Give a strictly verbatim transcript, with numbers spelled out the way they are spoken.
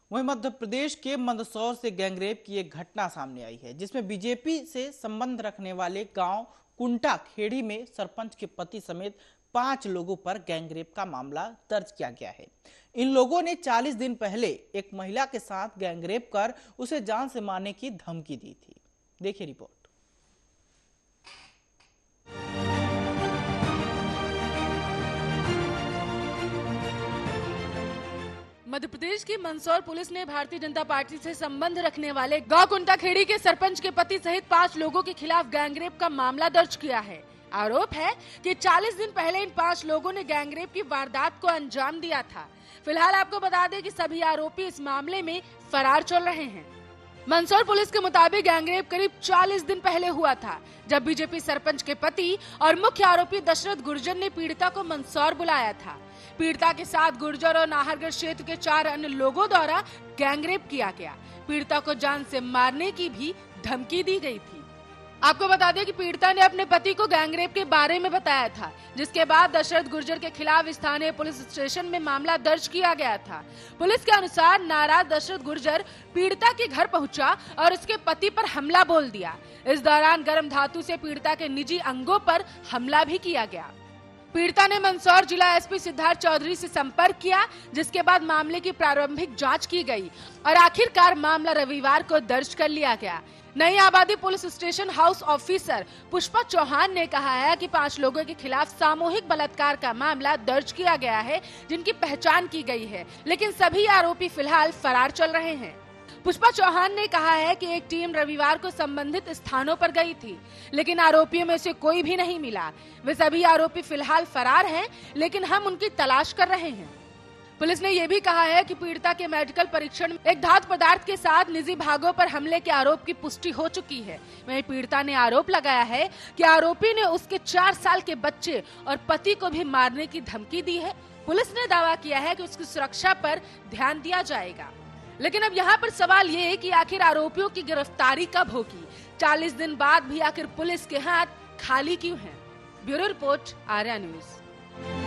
वहीं मध्य प्रदेश के मंदसौर से गैंगरेप की एक घटना सामने आई है, जिसमें बीजेपी से संबंध रखने वाले गांव कुंटा खेड़ी में सरपंच के पति समेत पांच लोगों पर गैंगरेप का मामला दर्ज किया गया है। इन लोगों ने चालीस दिन पहले एक महिला के साथ गैंगरेप कर उसे जान से मारने की धमकी दी थी। देखिए रिपोर्ट। मध्य प्रदेश की मंदसौर पुलिस ने भारतीय जनता पार्टी से संबंध रखने वाले गांव कुंटा खेड़ी के सरपंच के पति सहित पांच लोगों के खिलाफ गैंगरेप का मामला दर्ज किया है। आरोप है कि चालीस दिन पहले इन पांच लोगों ने गैंगरेप की वारदात को अंजाम दिया था। फिलहाल आपको बता दें कि सभी आरोपी इस मामले में फरार चल रहे हैं। मंदसौर पुलिस के मुताबिक गैंगरेप करीब चालीस दिन पहले हुआ था, जब बीजेपी सरपंच के पति और मुख्य आरोपी दशरथ गुर्जर ने पीड़िता को मंदसौर बुलाया था। पीड़िता के साथ गुर्जर और नाहरगढ़ क्षेत्र के चार अन्य लोगों द्वारा गैंगरेप किया गया। पीड़िता को जान से मारने की भी धमकी दी गई थी। आपको बता दें कि पीड़िता ने अपने पति को गैंगरेप के बारे में बताया था, जिसके बाद दशरथ गुर्जर के खिलाफ स्थानीय पुलिस स्टेशन में मामला दर्ज किया गया था। पुलिस के अनुसार नाराज दशरथ गुर्जर पीड़िता के घर पहुंचा और उसके पति पर हमला बोल दिया। इस दौरान गर्म धातु से पीड़िता के निजी अंगों पर हमला भी किया गया। पीड़िता ने मंदसौर जिला एसपी सिद्धार्थ चौधरी से संपर्क किया, जिसके बाद मामले की प्रारंभिक जांच की गई और आखिरकार मामला रविवार को दर्ज कर लिया गया। नई आबादी police station house officer Pushpa Chauhan ने कहा है कि पांच लोगों के खिलाफ सामूहिक बलात्कार का मामला दर्ज किया गया है, जिनकी पहचान की गई है, लेकिन सभी आरोपी फिलहाल फरार चल रहे हैं। पुष्पा चौहान ने कहा है कि एक टीम रविवार को संबंधित स्थानों पर गई थी, लेकिन आरोपियों में से कोई भी नहीं मिला। वे सभी आरोपी फिलहाल फरार हैं, लेकिन हम उनकी तलाश कर रहे हैं। पुलिस ने यह भी कहा है कि पीड़िता के मेडिकल परीक्षण में एक धातु पदार्थ के साथ निजी भागों पर हमले के आरोप की पुष्टि हो चुकी है। वहीं पीड़िता ने आरोप लगाया है कि आरोपी ने उसके चार साल के बच्चे और पति को भी मारने की धमकी दी है। पुलिस ने दावा किया है कि उसकी सुरक्षा पर ध्यान दिया जाएगा, लेकिन अब यहाँ पर सवाल ये है कि आखिर आरोपियों की गिरफ्तारी कब होगी? चालीस दिन बाद भी आखिर पुलिस के हाथ खाली क्यों हैं? Bureau report, Arya news.